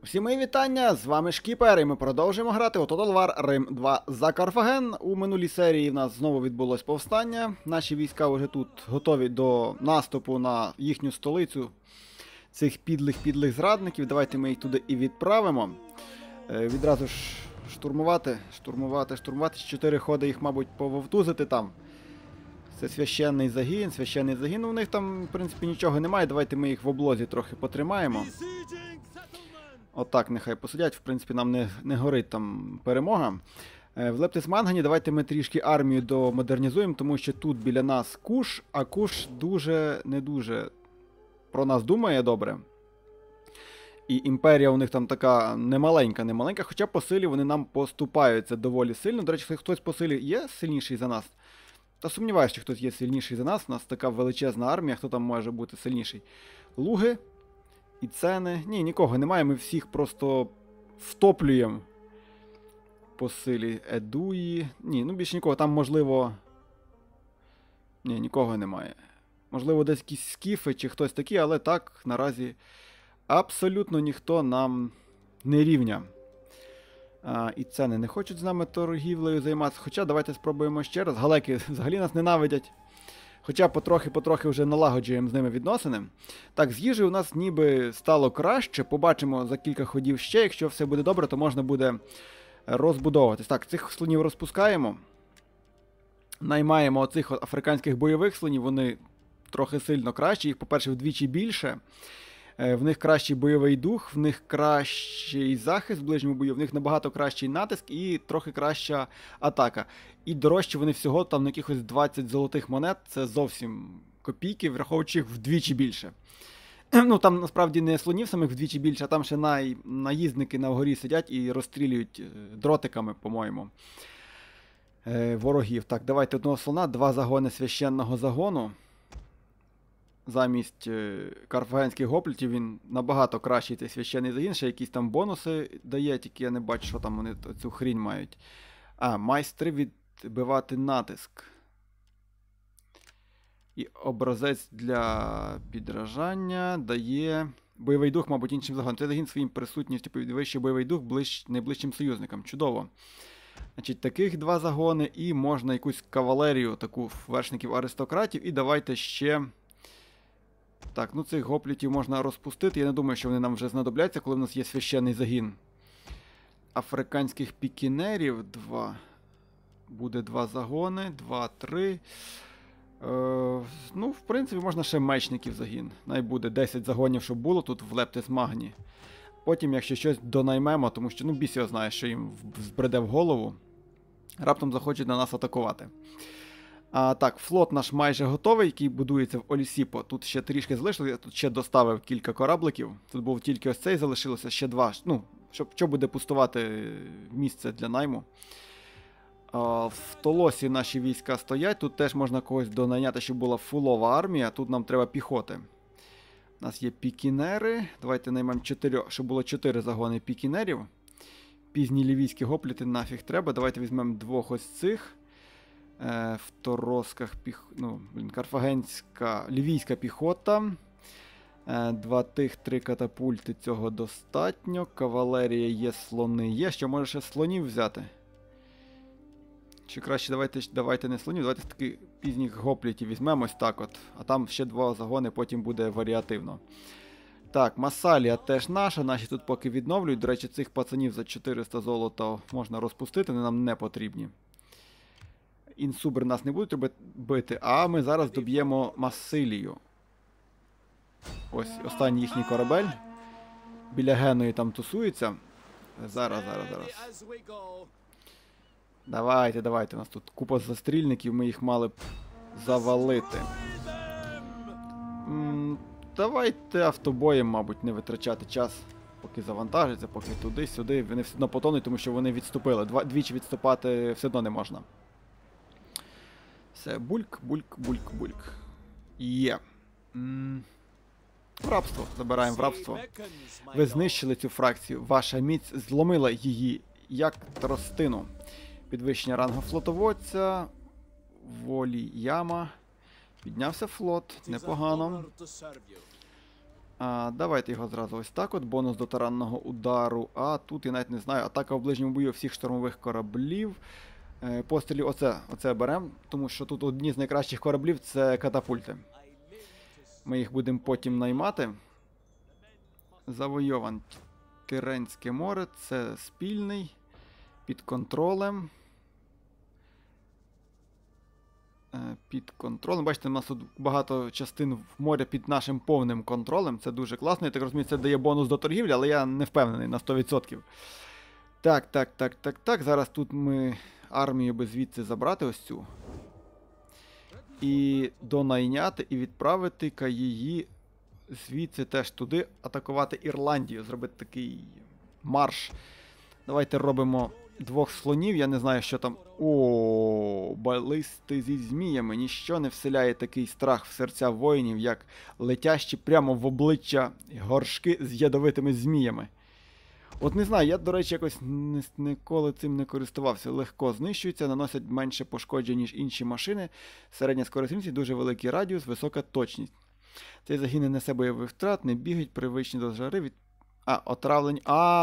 Всім мої вітання, з вами Шкіпер, і ми продовжуємо грати у Total War Рим 2 за Карфаген. У минулій серії в нас знову відбулось повстання. Наші війська вже тут готові до наступу на їхню столицю цих підлих зрадників. Давайте ми їх туди і відправимо. Відразу ж штурмувати. 4 ходи їх, мабуть, пововтузити там. Це священний загін. У них там, в принципі, нічого немає. Давайте ми їх в облозі трохи потримаємо. Отак нехай посидять, в принципі, нам не горить там перемога. В Лептис-Мангані давайте ми трішки армію домодернізуємо, тому що тут біля нас Куш, а Куш не дуже про нас думає добре. І імперія у них там така немаленька, хоча по силі вони нам поступаються доволі сильно. До речі, хтось по силі є сильніший за нас? Та сумніваюся, що хтось є сильніший за нас. У нас така величезна армія, хто там може бути сильніший? Луги. І цени. Ні, нікого немає, ми всіх просто втоплюємо по силі. Едуї. Ні, ну більше нікого. Там, можливо. Ні, нікого немає. Можливо, десь якісь скіфи чи хтось такий, але так, наразі абсолютно ніхто нам не рівня. І цени не хочуть з нами торгівлею займатися. Хоча давайте спробуємо ще раз. Галеки взагалі нас ненавидять. Хоча потрохи вже налагоджуємо з ними відносини. Так, з їжею у нас ніби стало краще. Побачимо за кілька ходів ще. Якщо все буде добре, то можна буде розбудовуватись. Так, цих слонів розпускаємо. Наймаємо оцих африканських бойових слонів. Вони трохи сильно кращі. Їх, по-перше, вдвічі більше. В них кращий бойовий дух, в них кращий захист в ближньому бою, в них набагато кращий натиск і трохи краща атака. І дорожчі вони всього там на якихось 20 золотих монет, це зовсім копійки, враховуючи їх вдвічі більше. Ну там насправді не слонів самих вдвічі більше, а там ще наїзники на горі сидять і розстрілюють дротиками, по-моєму, ворогів. Так, давайте одного слона, 2 загони священного загону. Замість карфагенських гоплітів він набагато кращий цей священний загін, ще якісь там бонуси дає, тільки я не бачу, що там вони цю хрінь мають. Майстри відбивати натиск. І образець для підражання дає бойовий дух, мабуть, іншим загонам. Цей загін своїм присутністю підвищує бойовий дух найближчим союзникам. Чудово. Значить, таких 2 загони, і можна якусь кавалерію, таку вершників-аристократів, і давайте ще... Так, ну цих гоплітів можна розпустити. Я не думаю, що вони нам вже знадобляться, коли в нас є священний загін. Африканських пікінерів 2. Буде 2 загони, 2, 3. Ну, в принципі, можна ще мечників загін. Най буде 10 загонів, щоб було тут в Лептис-Магні. Потім, якщо щось донаймемо, тому що, ну, біс його знає, що їм збреде в голову. Раптом захочуть на нас атакувати. Так, флот наш майже готовий, який будується в Олісіпо. Тут ще трішки залишилося, я тут ще доставив кілька корабликів. Тут був тільки ось цей, залишилося ще 2. Ну, що буде пустувати місце для найму. В Толосі наші війська стоять, тут теж можна когось донайняти, щоб була фулова армія, тут нам треба піхоти. У нас є пікінери, давайте наймемо 4, щоб було 4 загони пікінерів. Пізні лівійські гопліти нафіг треба, давайте візьмемо 2 ось цих. В Торосках карфагенська, лівійська піхота. 2 тих, 3 катапульти, цього достатньо. Кавалерія є, слони є. Що, може ще слонів взяти? Чи краще давайте не слонів, давайте таки пізніх гоплітів візьмемо ось так от. А там ще 2 загони, потім буде варіативно. Так, Масалія теж наша, наші тут поки відновлюють. До речі, цих пацанів за 400 золота можна розпустити, вони нам не потрібні. Інсубри нас не будуть бити, а ми зараз доб'ємо Масилію. Ось останній їхній корабель. Біля Геної там тусується. Зараз. Давайте. У нас тут купа застрільників, ми їх мали б завалити. Давайте автобоєм, мабуть, не витрачати час, поки завантажиться, поки туди-сюди. Вони все одно потонуть, тому що вони відступили. Двічі відступати все одно не можна. Все, бульк. Є. Рабство. Забираємо в рабство. Ви знищили цю фракцію. Ваша міць зломила її, як тростину. Підвищення рангу флотоводця. Волі яма. Піднявся флот. Непогано. Давайте його зразу ось так от. Бонус до таранного удару. А тут я навіть не знаю. Атака в ближньому бою всіх штурмових кораблів. Пострілів оце беремо, тому що тут одні з найкращих кораблів це катапульти. Ми їх будемо потім наймати. Завойован Тиренське море, це спільний, під контролем. Під контролем. Бачите, у нас тут багато частин моря під нашим повним контролем. Це дуже класно. Я так розумію, це дає бонус до торгівлі, але я не впевнений на 100%. Так. Зараз тут ми армію би звідси забрати ось цю. І донайняти, і відправити її звідси теж туди, атакувати Ірландію, зробити такий марш. Давайте робимо 2 слонів, я не знаю, що там. О, балисти зі зміями. Ніщо не вселяє такий страх в серця воїнів, як летящі прямо в обличчя горшки з ядовитими зміями. От не знаю, я, до речі, якось ніколи цим не користувався. Легко знищуються, наносять менше пошкоджень, ніж інші машини. Середня скорострільність, дуже великий радіус, висока точність. Цей загін не несе бойових втрат, не бігають, привичні до жари від... отравлень.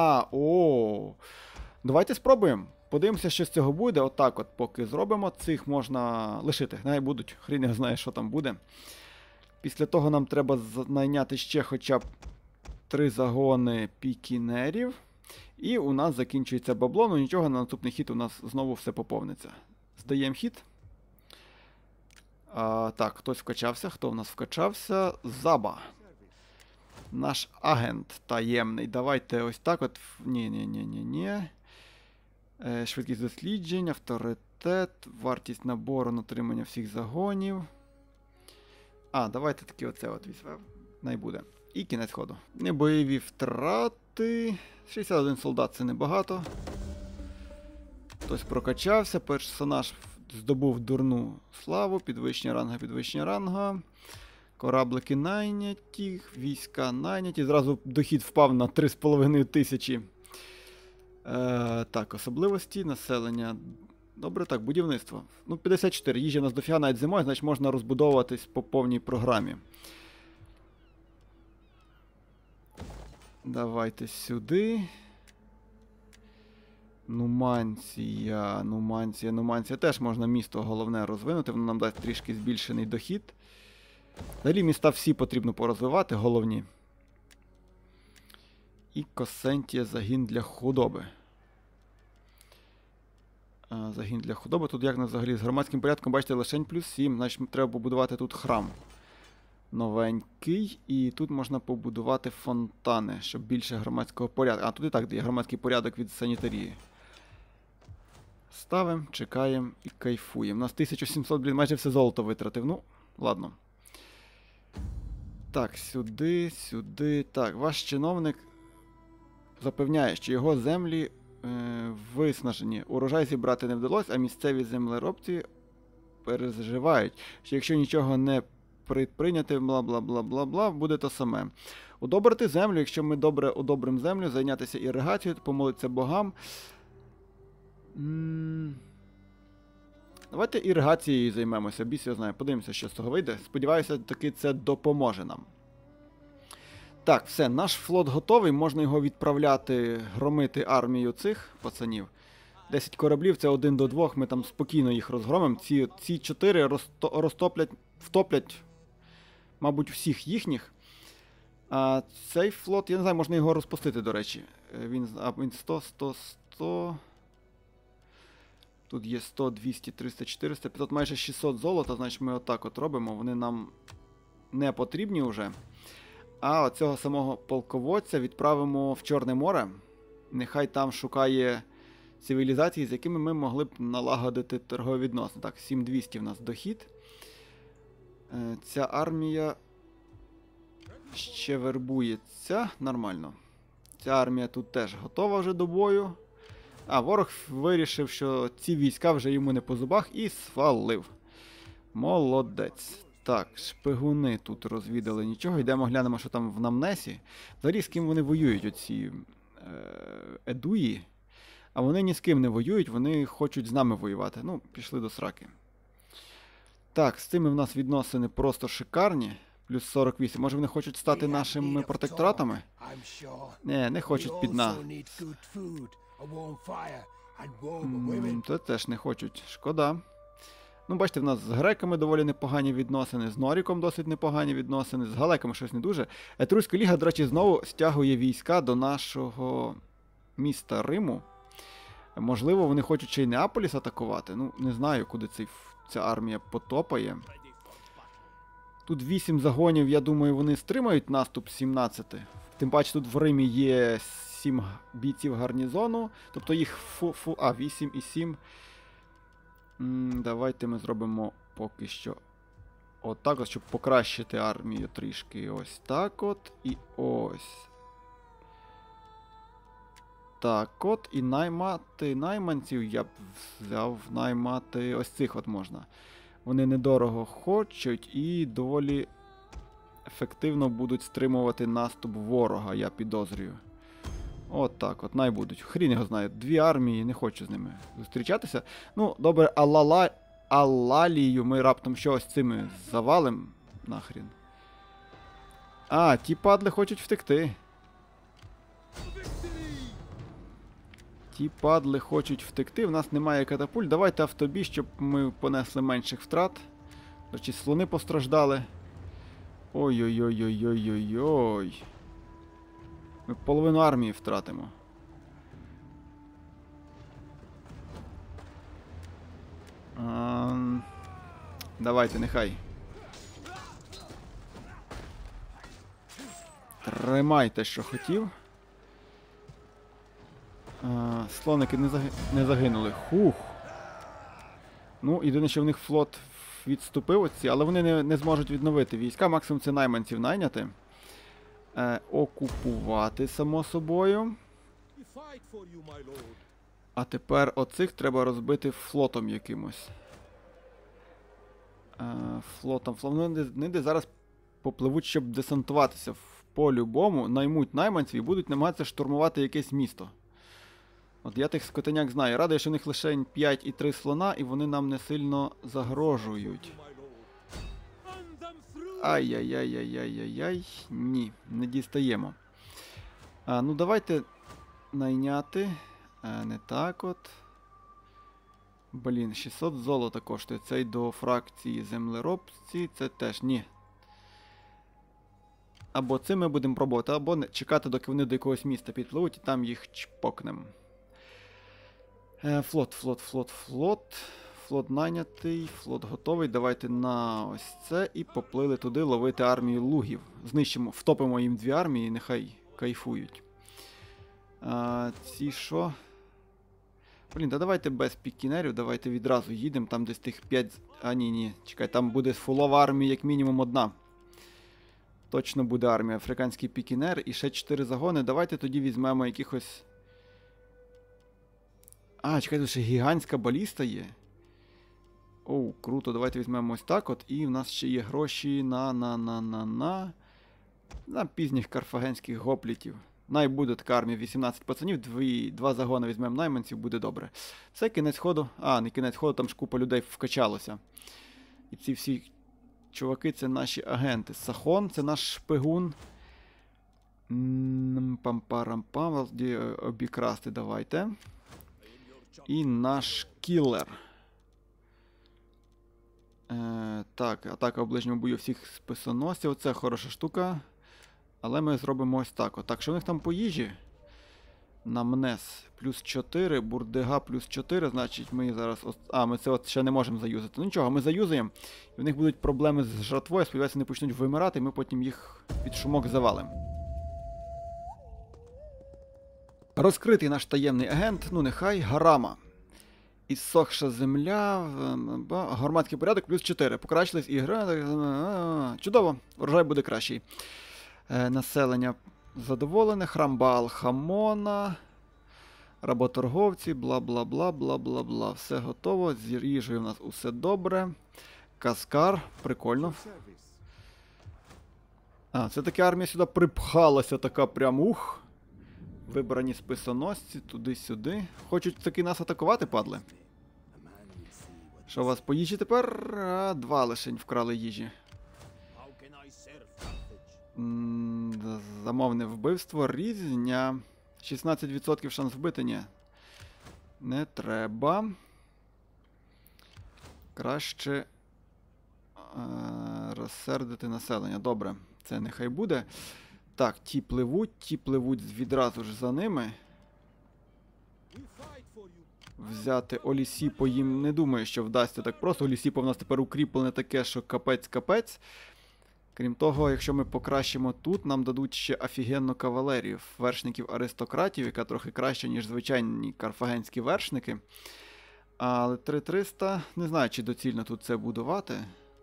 Давайте спробуємо. Подивимося, що з цього буде. Отак от, поки зробимо. Цих можна лишити. Най будуть. Хрін не знає, що там буде. Після того нам треба найняти ще хоча б 3 загони пікінерів. І у нас закінчується бабло. Ну нічого, на наступний хід у нас знову все поповниться. Здаємо хід. Так, хтось вкачався. Хто в нас вкачався? Заба. Наш агент таємний. Давайте ось так от. Ні. Швидкість досліджень, авторитет, вартість набору на отримання всіх загонів. Давайте таки оце от візьмемо. Найбуде. І кінець ходу. Небойові втрати. 61 солдат це небагато. Хтось прокачався, персонаж здобув дурну славу, підвищення ранга. Кораблики найняті, війська найняті. Зразу дохід впав на 3500. Так, особливості, населення. Добре, так, будівництво. 54. Їжі у нас дофіга навіть зимою, значить можна розбудовуватись по повній програмі. Давайте сюди. Нуманція. Теж можна місто головне розвинути, воно нам дасть трішки збільшений дохід. Далі міста всі потрібно порозвивати, головні. І Косентія, загін для худоби. Загін для худоби. Тут як нас взагалі з громадським порядком, бачите, лишень +7. Значить, треба побудувати тут храм. Новенький. І тут можна побудувати фонтани, щоб більше громадського порядку. Тут і так є громадський порядок від санітарії. Ставимо, чекаємо і кайфуємо. У нас 1700, майже все золото витратив. Ладно. Так, сюди. Так, ваш чиновник запевняє, що його землі виснажені. Урожай зібрати не вдалося, а місцеві землеробці переживають, що якщо нічого не прийняти, бла-бла-бла-бла-бла, буде то саме. Удобрити землю, якщо ми добре удобримо землю, зайнятися іригацією, помолитися богам. Давайте іригацією займемося, біс його знає. Подивимося, що з того вийде. Сподіваюся, таки це допоможе нам. Так, все, наш флот готовий, можна його відправляти, громити армію цих пацанів. 10 кораблів, це 1 до 2, ми там спокійно їх розгромимо. Ці 4 втоплять, мабуть, всіх їхніх. А цей флот, я не знаю, можна його розпустити, до речі. Він 100. Тут є 100, 200, 300, 400, 500, майже 600 золота, значить ми отак от робимо. Вони нам не потрібні вже. А оцього самого полководця відправимо в Чорне море. Нехай там шукає цивілізації, з якими ми могли б налагодити торгові відносини. Так, 7200 в нас дохід. Ця армія ще вербується. Нормально. Ця армія тут теж готова вже до бою. Ворог вирішив, що ці війська вже йому не по зубах і свалив. Молодець. Так, шпигуни тут розвідали нічого. Йдемо глянемо, що там в Намнесі. Взагалі, з ким вони воюють, оці едуї. А вони ні з ким не воюють, вони хочуть з нами воювати. Пішли до сраки. Так, з цими в нас відносини просто шикарні. Плюс 48. Може вони хочуть стати нашими протекторатами? Не хочуть під нас. То теж не хочуть. Шкода. Ну, бачите, в нас з греками доволі непогані відносини, з Норіком досить непогані відносини, з галеками щось не дуже. Етруська ліга, до речі, знову стягує війська до нашого міста Риму. Можливо, вони хочуть ще й Неаполіс атакувати. Ну, не знаю, куди ця армія потопає. Тут 8 загонів, я думаю, вони стримають наступ 17. Тим паче тут в Римі є 7 бійців гарнізону. Тобто їх 8 і 7. Давайте ми зробимо поки що отак, щоб покращити армію трішки. Ось так от і ось. Так от, і наймати найманців я б взяв, наймати ось цих от можна. Вони недорого хочуть і доволі ефективно будуть стримувати наступ ворога, я підозрюю. От так от, найбудуть. Хрін його знає, 2 армії, не хочу з ними зустрічатися. Ну, добре, Алалію ми раптом щось цими завалим нахрін. А, ті падли хочуть втекти. Ті падли хочуть втекти, в нас немає катапуль. Давайте автобій, щоб ми понесли менших втрат. До речі, слони постраждали. Ой-ой-ой-ой-ой-ой-ой. Ми половину армії втратимо. Давайте, нехай. Тримайте, що хотів. Слоники не загинули. Хух. Ну, єдине, що в них флот відступив оці, але вони не зможуть відновити війська. Максимум це найманців найняти. Окупувати, само собою. А тепер оцих треба розбити флотом якимось. Флотом. Вони де зараз попливуть, щоб десантуватися. По-любому наймуть найманців і будуть намагатися штурмувати якесь місто. От я тих скотиняк знаю. Радий, що в них лише 5 і 3 слона, і вони нам не сильно загрожують. Ай-яй-яй-яй-яй-яй-яй. Ні, не дістаємо. Ну давайте найняти. Не так от. Блін, 600 золота коштує. Цей до фракції землеробці. Це теж ні. Або цим ми будемо пробувати, або чекати, доки вони до якогось міста підпливуть, і там їх чпокнемо. Флот. Флот найнятий, флот готовий. Давайте на ось це і поплили туди ловити армію лугів. Знищимо, втопимо їм 2 армії і нехай кайфують. Ці що? Блін, та давайте без пікінерів, давайте відразу їдемо. Там десь тих 5... ні, чекай, там буде фулова армія як мінімум 1. Точно буде армія. Африканський пікінер і ще 4 загони. Давайте тоді візьмемо якихось... чекайте, тут ще гігантська баліста є. Оу, круто, давайте візьмемо ось так от. І в нас ще є гроші на пізніх карфагенських гоплітів. Буде така армія 18 пацанів, 2 загони візьмемо найманців, буде добре. Це кінець ходу. Не кінець ходу, там ж купа людей вкачалося. І ці всі чуваки це наші агенти. Сахон це наш шпигун. Пам-парам-пам, обікрасти давайте. І наш кілер. Так, атака в ближньому бою всіх списоносців. Це хороша штука. Але ми зробимо ось так. Так, що в них там по їжі? Намнес плюс 4, бурдега плюс 4, значить ми зараз... ми це от ще не можемо заюзати. Ну нічого, ми заюзаємо. І в них будуть проблеми з жратвою, сподіваюся, вони почнуть вимирати, і ми потім їх під шумок завалимо. Розкритий наш таємний агент, ну нехай, Гарама. Іссохша земля, громадський порядок плюс 4. Покращились ігри. Чудово, урожай буде кращий. Населення задоволене, храм Баал-Хамона, работорговці, бла-бла-бла-бла-бла-бла. Все готово, з їжею в нас усе добре. Каскар, прикольно. Це таки армія сюди припхалася, така прям ух. Вибрані списоносці, туди-сюди. Хочуть таки нас атакувати, падли? Що у вас по їжі тепер? 2 лишень вкрали їжі. Замовне вбивство, різня. 16% шанс вбити, ні. Не треба. Краще розсердити населення. Добре, це нехай буде. Так, ті пливуть відразу ж за ними. Взяти Олісіпо їм не думаю, що вдасться так просто. Олісіпо в нас тепер укріплене таке, що капець-капець. Крім того, якщо ми покращимо тут, нам дадуть ще офігенну кавалерію. Вершників-аристократів, яка трохи краща, ніж звичайні карфагенські вершники. Але 3300, не знаю, чи доцільно тут це будувати.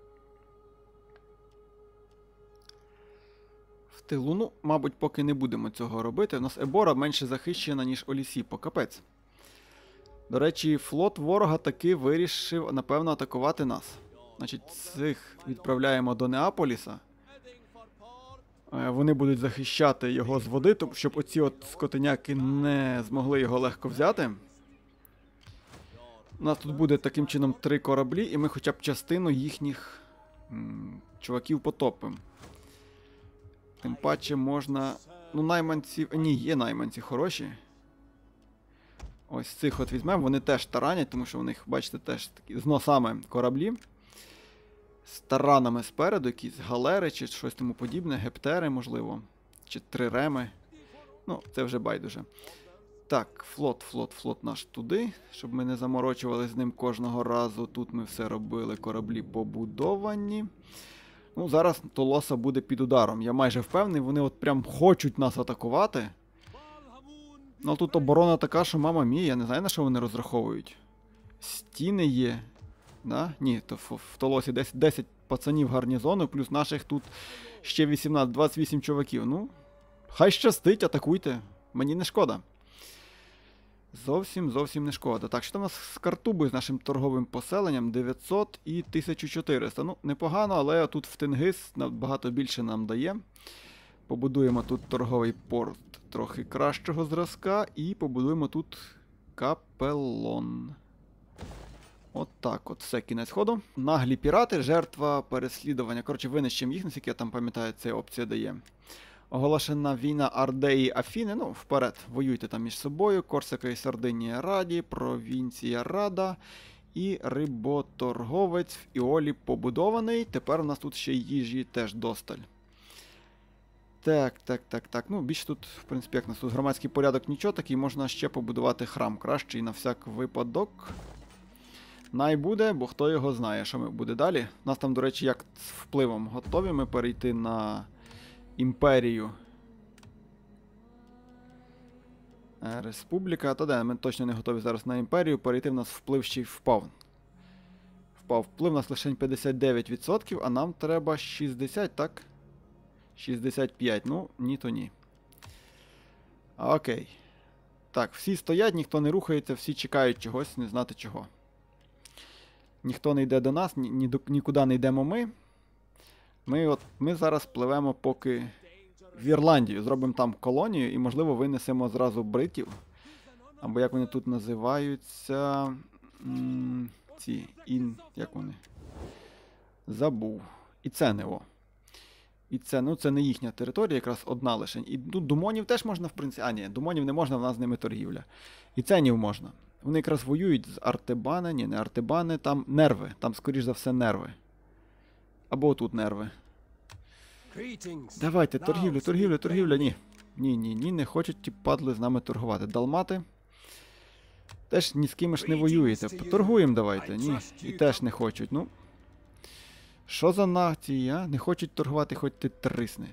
В тилу, ну, мабуть, поки не будемо цього робити. У нас Ебора менше захищена, ніж Олісіпо. Капець. До речі, флот ворога таки вирішив, напевно, атакувати нас. Значить, цих відправляємо до Неаполіса. Вони будуть захищати його з води, щоб оці от скотиняки не змогли його легко взяти. У нас тут буде таким чином 3 кораблі, і ми хоча б частину їхніх чуваків потопимо. Тим паче можна... Ну, найманці... Ні, є найманці хороші. Ось цих от візьмемо, вони теж таранять, тому що у них, бачите, теж такі з носами кораблі. З таранами спереду, якісь галери чи щось тому подібне, гептери, можливо. Чи триреми. Ну, це вже байдуже. Так, флот наш туди, щоб ми не заморочували з ним кожного разу. Тут ми все робили, кораблі побудовані. Ну, зараз Толоса буде під ударом. Я майже впевнений, вони от прям хочуть нас атакувати. Ну, тут оборона така, що мама мія, я не знаю, на що вони розраховують. Стіни є. Да? Ні, то в Толосі 10 пацанів гарнізону, плюс наших тут ще 18, 28 чуваків. Ну, хай щастить, атакуйте. Мені не шкода. Зовсім не шкода. Так, що там у нас з Картубою, з нашим торговим поселенням? 900 і 1400. Ну, непогано, але тут в Тенгиз набагато більше нам дає. Побудуємо тут торговий порт трохи кращого зразка і побудуємо тут капелон. От так от, все, кінець ходу. Наглі пірати, жертва переслідування. Коротше, винищимо їх, наскільки я там пам'ятаю, ця опція дає. Оголошена війна Ардеї Афіни. Ну, вперед, воюйте там між собою. Корсика і Сардинія Раді, провінція Рада і риботорговець в Іолі побудований. Тепер у нас тут ще їжі теж досталь. Так. Ну, більше тут, в принципі, як у нас тут громадський порядок, нічого, такий можна ще побудувати храм кращий на всяк випадок. Най буде, бо хто його знає, що буде далі. У нас там, до речі, як з впливом готові ми перейти на імперію. Республіка, та де, ми точно не готові зараз на імперію, перейти в нас вплив ще й впав. Вплив у нас лише 59%, а нам треба 60, так? 65, ну, ні то ні. Окей. Так, всі стоять, ніхто не рухається, всі чекають чогось, не знати чого. Ніхто не йде до нас, нікуди не йдемо ми. Ми зараз пливемо поки в Ірландію, зробимо там колонію і, можливо, винесемо зразу бритів. Або як вони тут називаються... як вони? Забув. І це не о. І це, ну, це не їхня територія, якраз одна лише. І тут думонів теж можна, в принципі... А, ні, думонів не можна, в нас з ними торгівля. І ценів можна. Вони якраз воюють з Артебани, ні, не Артебани, там нерви. Там, скоріш за все, нерви. Або тут нерви. Давайте, торгівля, ні. Ні, не хочуть ті падли з нами торгувати. Далмати. Теж ні з ким ж не воюєте. Поторгуємо давайте, ні. І теж не хочуть, ну. Що за нації, а? Не хочуть торгувати, хоч ти трисни.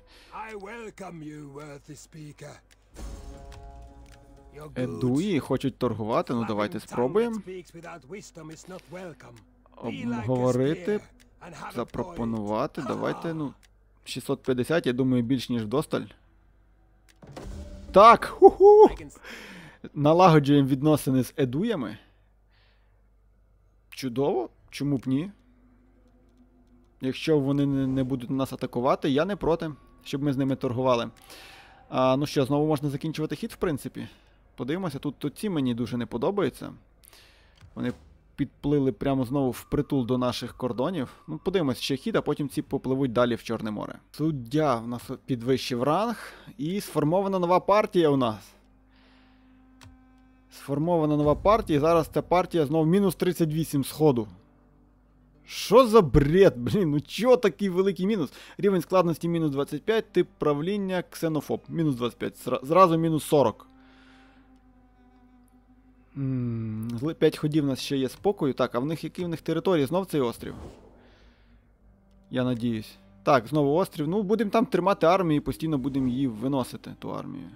Едуї хочуть торгувати, ну давайте спробуємо. Обговорити, запропонувати, давайте, ну, 650, я думаю, більш ніж вдосталь. Так, ху-ху! Налагоджуємо відносини з едуями. Чудово, чому б ні? Якщо вони не будуть нас атакувати, я не проти, щоб ми з ними торгували. Ну що, знову можна закінчувати хід, в принципі. Подивимося, тут ці мені дуже не подобаються. Вони підплили прямо знову впритул до наших кордонів. Ну, подивимось ще хід, а потім ці попливуть далі в Чорне море. Суддя в нас підвищив ранг. І сформована нова партія у нас. Сформована нова партія, і зараз ця партія знову мінус 38 сходу. Що за бред, блін, ну чого такий великий мінус? Рівень складності мінус 25, тип правління ксенофоб, мінус 25, зразу мінус 40. 5 ходів у нас ще є спокою. Так, а в них які в них території? Знов цей острів? Я надіюсь. Так, знову острів. Ну, будемо там тримати армію і постійно будемо її виносити, ту армію.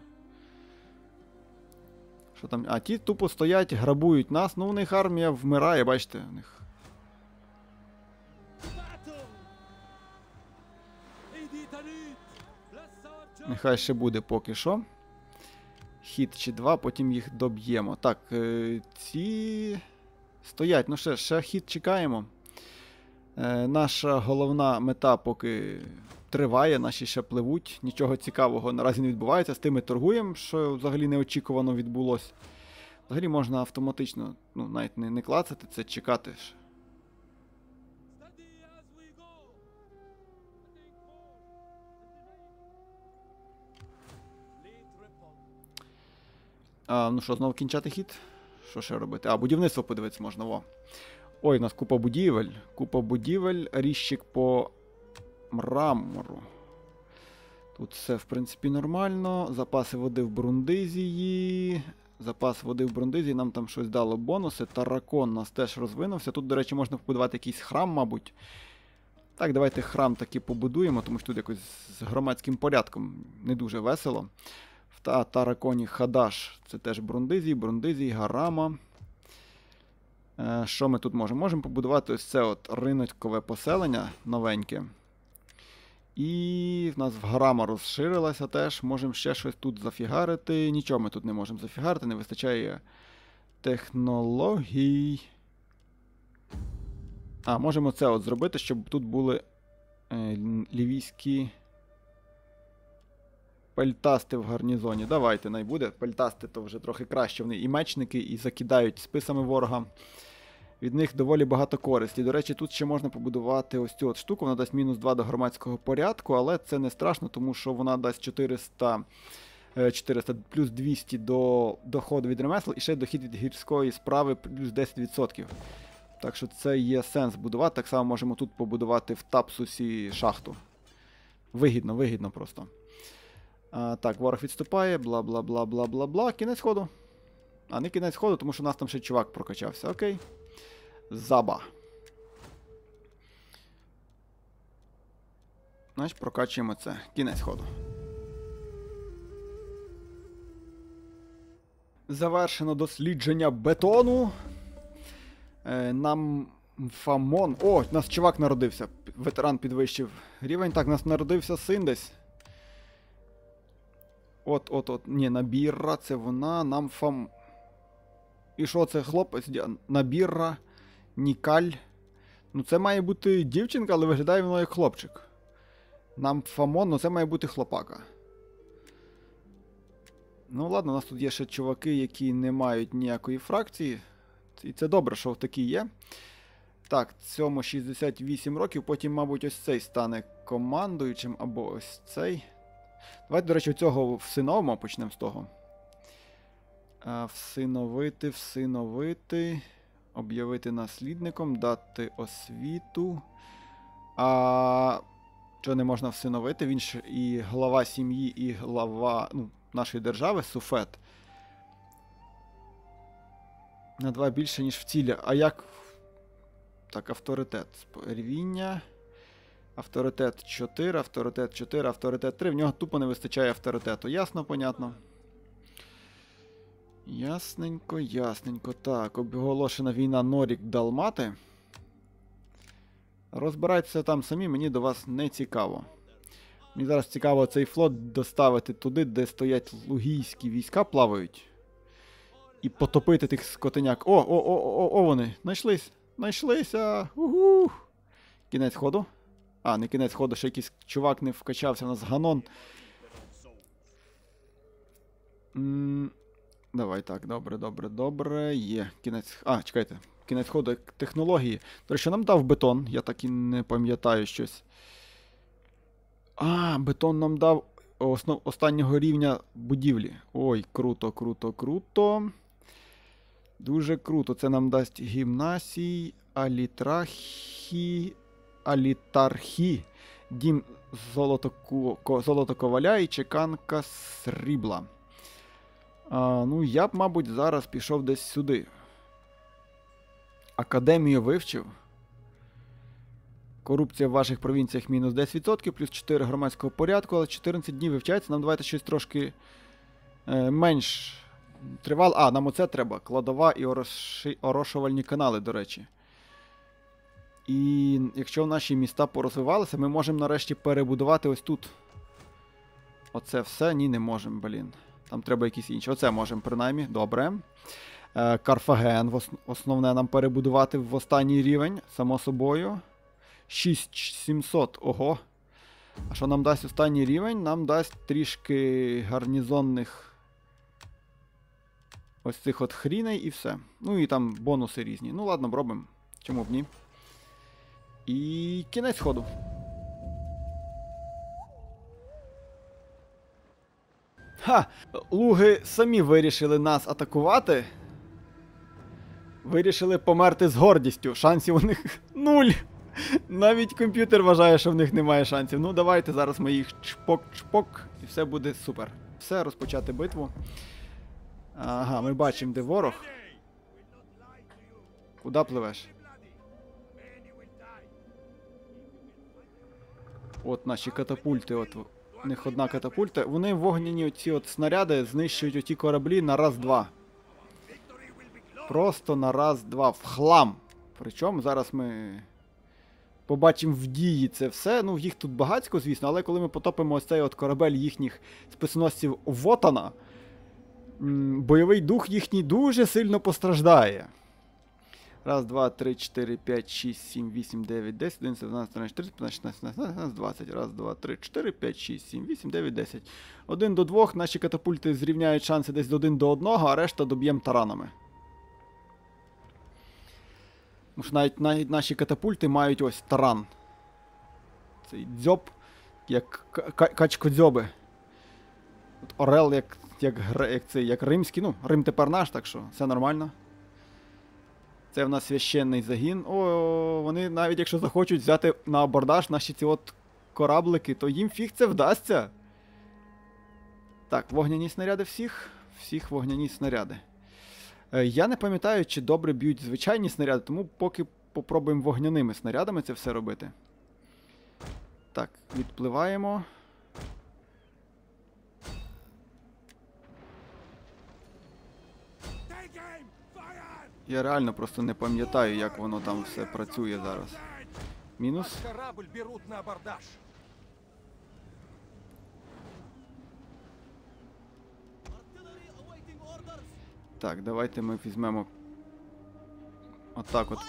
Що там? А ті тупо стоять, грабують нас. Ну, у них армія вмирає, бачите, у них. Нехай ще буде поки що. Хід чи два, потім їх доб'ємо. Так, ці стоять. Ну ще хід чекаємо. Наша головна мета поки триває, наші ще пливуть. Нічого цікавого наразі не відбувається. З тими торгуємо, що взагалі неочікувано відбулося. Взагалі можна автоматично, ну, навіть не клацати, це чекати. Ну що, знову кінчати хід? Що ще робити? Будівництво подивитися можна, во. Ой, у нас купа будівель. Купа будівель, ріжчик по мрамору. Тут все, в принципі, нормально. Запаси води в Брундизії. Запас води в Брундизії, нам там щось дало бонуси. Таракон у нас теж розвинувся. Тут, до речі, можна побудувати якийсь храм, мабуть. Так, давайте храм таки побудуємо, тому що тут якось з громадським порядком не дуже весело. В Тараконі Хадаш, це теж Брундизії, Гарама. Що ми тут можемо? Можемо побудувати ось це от риночкове поселення новеньке. І в нас в Гарама розширилася теж. Можемо ще щось тут зафігарити. Нічого ми тут не можемо зафігарити, не вистачає технологій. Можемо це от зробити, щоб тут були лівійські пальтасти в гарнізоні. Давайте, найбуде. Пальтасти то вже трохи краще. Вони і мечники, і закидають списами ворога. Від них доволі багато користі. До речі, тут ще можна побудувати ось цю от штуку. Вона дасть мінус 2 до громадського порядку, але це не страшно, тому що вона дасть 400 плюс 200 до доходу від ремесел і ще дохід від гірської справи плюс 10%. Так що це є сенс будувати. Так само можемо тут побудувати в Тапсусі шахту. Вигідно просто. Так, ворог відступає, бла-бла-бла-бла-бла-бла. Кінець ходу. Не кінець ходу, тому що у нас там ще чувак прокачався. Окей. Заба. Значить, прокачуємо це. Кінець ходу. Завершено дослідження бетону. Нам Фамон. О, у нас чувак народився. Ветеран підвищив рівень. Так, у нас народився син десь. От. Ні, Набірра, це вона. Нам Фам... І що це, хлопець? Набірра, Нікаль. Ну, це має бути дівчинка, але виглядає воно як хлопчик. Нам Фамон, ну це має бути хлопака. Ну, ладно, у нас тут є ще чуваки, які не мають ніякої фракції. І це добре, що такі є. Так, цьому 68 років, потім, мабуть, ось цей стане командуючим, або ось цей. Давайте, до речі, цього всиновимо, почнемо з того. Всиновити. Об'явити наслідником, дати освіту. Що не можна всиновити? Він ж і глава сім'ї, і глава нашої держави, Суфет. На 2 більше, ніж в цілі. А як? Так, авторитет. Рвіння. Авторитет 4, авторитет 4, авторитет 3. В нього тупо не вистачає авторитету. Ясно, понятно. Ясненько. Так, оголошена війна Норік-Далмати. Розбирайтеся там самі, мені до вас не цікаво. Мені зараз цікаво цей флот доставити туди, де стоять лугійські війська плавають. І потопити тих скотиняк. О, вони. Знайшлися. Угу. Кінець ходу. Не кінець ходу, ще якийсь чувак не вкачався, у нас Ганон. Давай так, добре. Є. Кінець. Чекайте. кінець ходу технології. До речі, нам дав бетон, я так і не пам'ятаю щось. А, бетон нам дав останнього рівня будівлі. Ой, круто, круто, круто. Дуже круто. Це нам дасть гімнасій, алітархі, дім золотоковаля і чеканка срібла. Ну, я б, мабуть, зараз пішов десь сюди. Академію вивчив. Корупція в ваших провінціях мінус 10%, плюс 4 громадського порядку, але 14 днів вивчається. Нам давайте щось трошки менш тривало. А, нам оце треба. Кладова і орошувальні канали, до речі. І якщо наші міста порозвивалися, ми можемо нарешті перебудувати ось тут. Оце все? Ні, не можемо, блін. Там треба якісь інші. Оце можемо, принаймні. Добре. Карфаген основне нам перебудувати в останній рівень, само собою. 6700, ого. А що нам дасть останній рівень? Нам дасть трішки гарнізонних ось цих от хріней і все. Ну і там бонуси різні. Ну ладно, робимо. Чому б ні? І кінець ходу. Ха! Луги самі вирішили нас атакувати. Вирішили померти з гордістю. Шансів у них 0. Навіть комп'ютер вважає, що в них немає шансів. Ну давайте зараз ми їх чпок-чпок і все буде супер. Все, розпочати битву. Ага, ми бачимо, де ворог. Куди пливеш? От наші катапульти, от у них одна катапульта. Вони вогняні оці от снаряди знищують оті кораблі на раз-два. Просто на раз-два. В хлам. Причому зараз ми побачимо в дії це все. Ну, їх тут багатько, звісно, але коли ми потопимо ось цей от корабель їхніх спецносців Вотана, бойовий дух їхній дуже сильно постраждає. Раз, два, три, 4, 5, 6, 7, 8, 9, 10, 11, 12, 13, 14, 15, 16, 17, 18, 20. Раз, два, три, 4, 5, 6, 7, 8, 9, 10. 1 до 2. Наші катапульти зрівняють шанси десь 1 до 1, а решта доб'ємо таранами. Тому що навіть наші катапульти мають ось таран. Цей дзьоб, як качкодзьоби. От орел, як римський. Ну, Рим тепер наш, так що все нормально. Це в нас священний загін. О, вони навіть якщо захочуть взяти на абордаж наші ці от кораблики, то їм фіг це вдасться. Так, вогняні снаряди всіх. Всіх вогняні снаряди. Я не пам'ятаю, чи добре б'ють звичайні снаряди, тому поки попробуємо вогняними снарядами це все робити. Так, відпливаємо. Я реально просто не пам'ятаю, як воно там все працює зараз. Мінус. Корабль беруть на абордаж. Так, давайте ми візьмемо отак от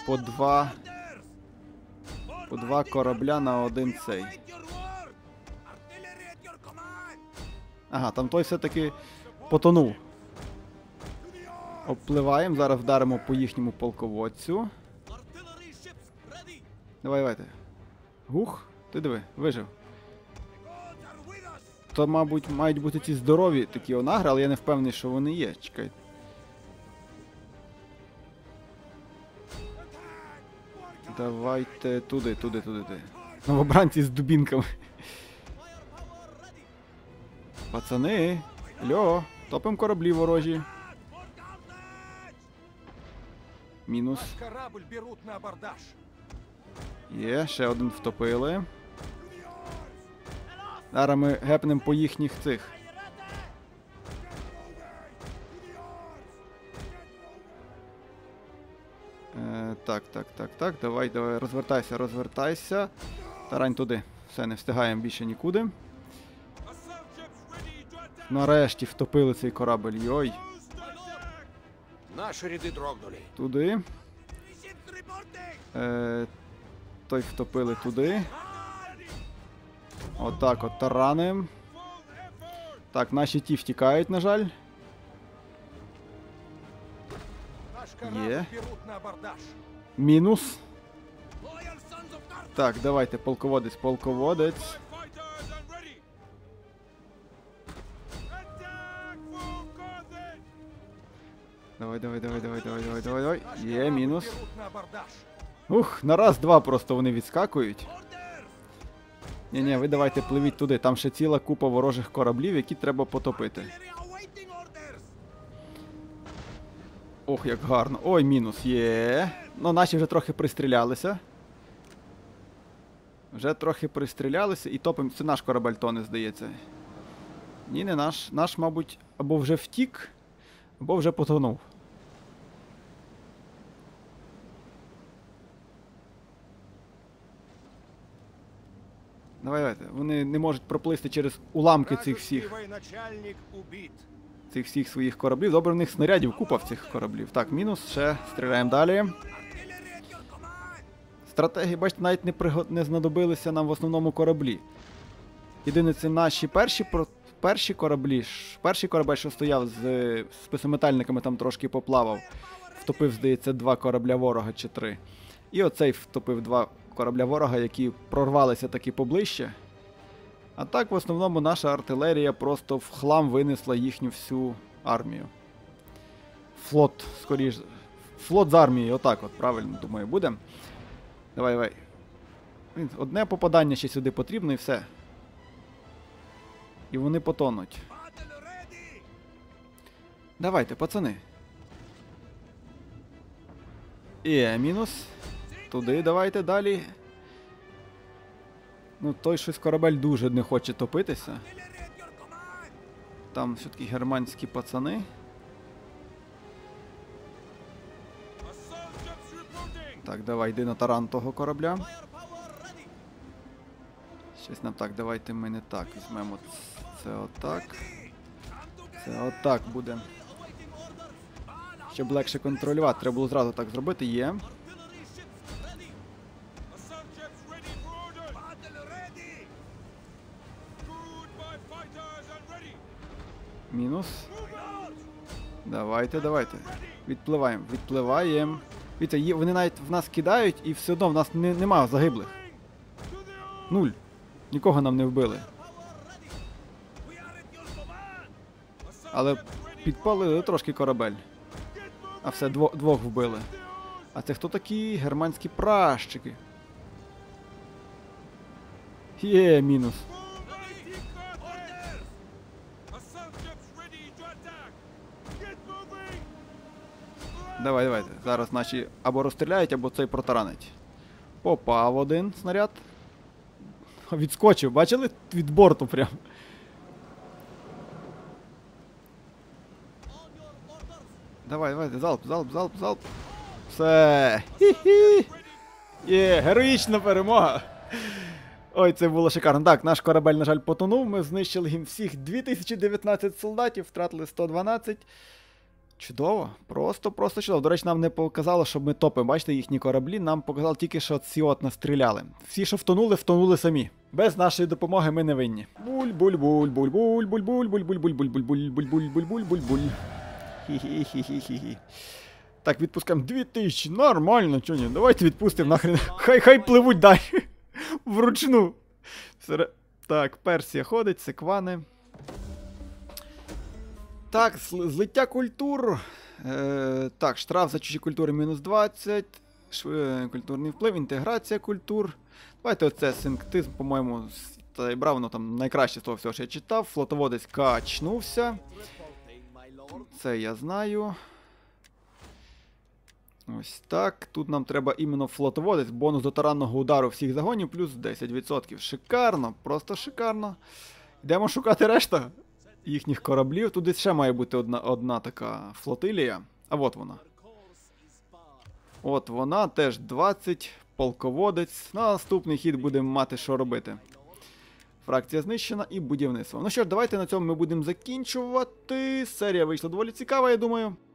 по два корабля на один цей. Ага, там той все-таки потонув. Обпливаємо, зараз вдаримо по їхньому полководцю. Давайте. Гух, ти диви, вижив. То, мабуть, мають бути ці здорові такі онагри, але я не впевнений, що вони є. Чекайте. Давайте туди. Новобранці з дубінками. Пацани, алло, топимо кораблі ворожі. Мінус. Корабль беруть на абордаж. Є, ще один втопили. Зараз ми гепнемо по їхніх цих. Так, давай, розвертайся. Тарань туди. Все, не встигаємо більше нікуди. Нарешті втопили цей корабель, йой. Наші ряди дрогнули. Туди. Той втопили туди. Отак от тараним. Так, наші ті втікають, на жаль. Наш корабль Є. берут на абордаж. Мінус. Так, давайте, полководець, полководець. Давай. Є, мінус. Берут на абордаж. Ух, на раз-два просто вони відскакують. Ні, ви давайте пливіть туди, там ще ціла купа ворожих кораблів, які треба потопити. Ох, як гарно. Ой, мінус, є. Ну, наші вже трохи пристрілялися. Вже трохи пристрілялися і топимо. Це наш корабель тоне, здається. Ні, не наш. Наш, мабуть, або вже втік, або вже потонув. Давайте. Вони не можуть проплисти через уламки цих Вражеский всіх. военачальник убит. Цих всіх своїх кораблів. Добре, в них снарядів купа в цих кораблів. Так, мінус, ще стріляємо далі. Стратегії, бачите, навіть не знадобилися нам в основному кораблі. Єдине, це наші перші кораблі. Перший корабель, що стояв з списометальниками, там трошки поплавав. Втопив, здається, 2 корабля ворога чи 3. І оцей втопив 2 корабля ворога, які прорвалися таки поближче. А так, в основному, наша артилерія просто в хлам винесла їхню всю армію. Флот, скоріш. Флот з армією, отак от, правильно, думаю, буде. Давай. Одне попадання ще сюди потрібно і все. І вони потонуть. Давайте, пацани. Мінус. Туди давайте далі. Ну, той щось корабель дуже не хоче топитися. Там все-таки германські пацани. Так, давай, йди на таран того корабля. Щось нам так, давайте ми не так візьмемо. Це отак. Це отак буде. Щоб легше контролювати, треба було зразу так зробити. Є. Мінус. Давайте. Відпливаємо. Дивіться, вони навіть в нас кидають і все одно в нас нема загиблих. 0. Нікого нам не вбили. Але підпалили трошки корабель. А все, двох вбили. А це хто такі? Германські пращики. Є, мінус. Давайте. Зараз наші або розстріляють, або цей протаранить. Попав один снаряд. Відскочив, бачили? Від борту прям. Давай, залп. Все. Хі-хі. Є, героїчна перемога. Ой, це було шикарно. Так, наш корабель, на жаль, потонув. Ми знищили їм всіх 2019 солдатів, втратили 112. Чудово. Просто чудово. До речі, нам не показало, що ми топимо. Бачите, їхні кораблі. Нам показало тільки, що ці от настріляли. Всі, що втонули самі. Без нашої допомоги ми не винні. Буль-буль-буль-буль-буль-буль-буль-буль-буль-буль-буль-буль-буль-буль-буль. Хі-хі-хі-хі-хі. Так, відпускаємо 2000. Нормально, чого ні? Давайте відпустимо нахрен. Хай пливуть далі. Вручну. Так, Персія ходить, секвани. Так, злиття культур. Так, штраф за чужі культури мінус 20. Культурний вплив, інтеграція культур. Давайте оце синктизм, по-моєму, брав, воно там найкраще з того всього, що я читав. Флотоводець качнувся. Це я знаю. Ось так. Тут нам треба іменно флотоводець. Бонус до таранного удару всіх загонів плюс 10%. Шикарно, просто шикарно. Йдемо шукати решта їхніх кораблів. Тут десь ще має бути одна така флотилія. А от вона. От вона, теж 20, полководець. На наступний хід будемо мати що робити. Фракція знищена і будівництво. Ну що ж, давайте на цьому ми будемо закінчувати. Серія вийшла доволі цікава, я думаю.